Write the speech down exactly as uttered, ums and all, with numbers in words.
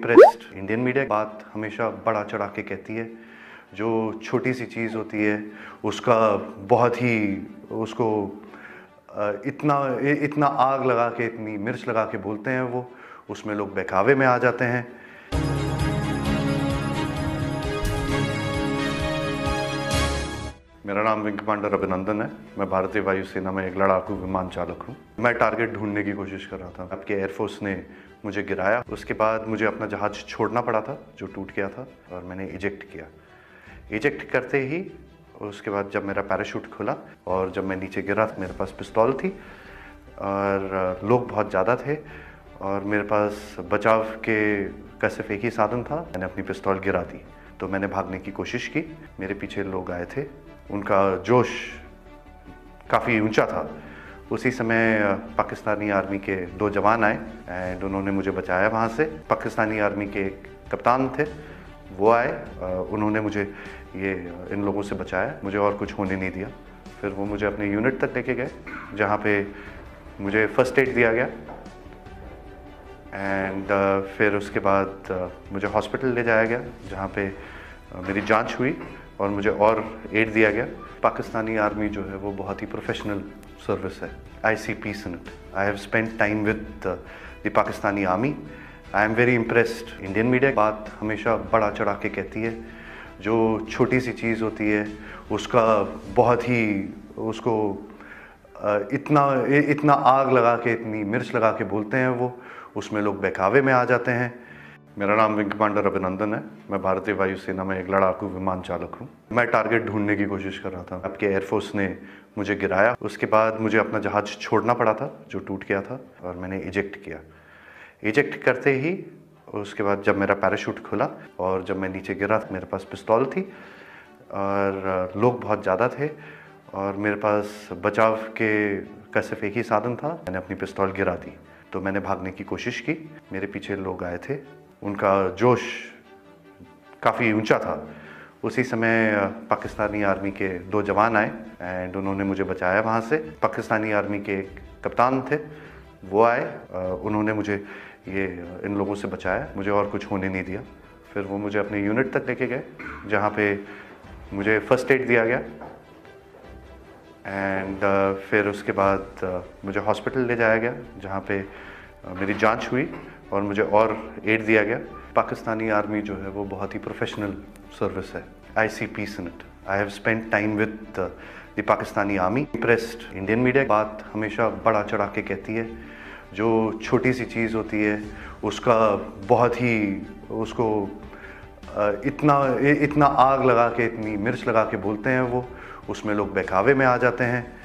Impressed. Indian media बात हमेशा बड़ा चढ़ा के कहती है, जो छोटी सी चीज़ होती है उसका बहुत ही उसको इतना इतना आग लगा के, इतनी मिर्च लगा के बोलते हैं वो, उसमें लोग बहकावे में आ जाते हैं। मेरा नाम विंग कमांडर अभिनंदन है। मैं भारतीय वायुसेना में एक लड़ाकू विमान चालक हूँ। मैं टारगेट ढूंढने की कोशिश कर रहा था। आपके एयरफोर्स ने मुझे गिराया, उसके बाद मुझे अपना जहाज छोड़ना पड़ा था जो टूट गया था, और मैंने इजेक्ट किया। इजेक्ट करते ही उसके बाद जब मेरा पैराशूट खुला और जब मैं नीचे गिरा तो मेरे पास पिस्तौल थी और लोग बहुत ज़्यादा थे और मेरे पास बचाव के का सिर्फ एक ही साधन था। मैंने अपनी पिस्तौल गिरा दी तो मैंने भागने की कोशिश की। मेरे पीछे लोग आए थे, उनका जोश काफ़ी ऊंचा था। उसी समय पाकिस्तानी आर्मी के दो जवान आए एंड उन्होंने मुझे बचाया वहाँ से। पाकिस्तानी आर्मी के कप्तान थे, वो आए, उन्होंने मुझे ये इन लोगों से बचाया, मुझे और कुछ होने नहीं दिया। फिर वो मुझे अपने यूनिट तक लेके गए जहाँ पे मुझे फ़र्स्ट एड दिया गया एंड uh, फिर उसके बाद uh, मुझे हॉस्पिटल ले जाया गया जहाँ पे uh, मेरी जांच हुई और मुझे और एड दिया गया। पाकिस्तानी आर्मी जो है वो बहुत ही प्रोफेशनल सर्विस है। I see peace in it. I have spent time with the Pakistani army. I am very impressed. Indian media बात हमेशा बड़ा चढ़ा के कहती है, जो छोटी सी चीज़ होती है उसका बहुत ही उसको इतना इतना आग लगा के, इतनी मिर्च लगा के बोलते हैं वो, उसमें लोग बहकावे में आ जाते हैं। मेरा नाम विंग कमांडर अभिनंदन है। मैं भारतीय वायुसेना में एक लड़ाकू विमान चालक हूँ। मैं टारगेट ढूंढने की कोशिश कर रहा था। आपके एयरफोर्स ने मुझे गिराया, उसके बाद मुझे अपना जहाज छोड़ना पड़ा था जो टूट गया था, और मैंने इजेक्ट किया। इजेक्ट करते ही उसके बाद जब मेरा पैराशूट खुला और जब मैं नीचे गिरा तो मेरे पास पिस्तौल थी और लोग बहुत ज़्यादा थे और मेरे पास बचाव के का सिर्फ एक ही साधन था। मैंने अपनी पिस्तौल गिरा दी तो मैंने भागने की कोशिश की। मेरे पीछे लोग आए थे, उनका जोश काफ़ी ऊंचा था। उसी समय पाकिस्तानी आर्मी के दो जवान आए एंड उन्होंने मुझे बचाया वहाँ से। पाकिस्तानी आर्मी के कप्तान थे, वो आए, उन्होंने मुझे ये इन लोगों से बचाया, मुझे और कुछ होने नहीं दिया। फिर वो मुझे अपने यूनिट तक लेके गए जहाँ पे मुझे फ़र्स्ट एड दिया गया एंड uh, फिर उसके बाद uh, मुझे हॉस्पिटल ले जाया गया जहाँ पे uh, मेरी जांच हुई और मुझे और एड दिया गया। पाकिस्तानी आर्मी जो है वो बहुत ही प्रोफेशनल सर्विस है। I see peace in it. I have spent time with the Pakistani army. Impressed. Indian media बात हमेशा बड़ा चढ़ा के कहती है, जो छोटी सी चीज़ होती है उसका बहुत ही उसको इतना इतना आग लगा के, इतनी मिर्च लगा के बोलते हैं वो, उसमें लोग बहकावे में आ जाते हैं।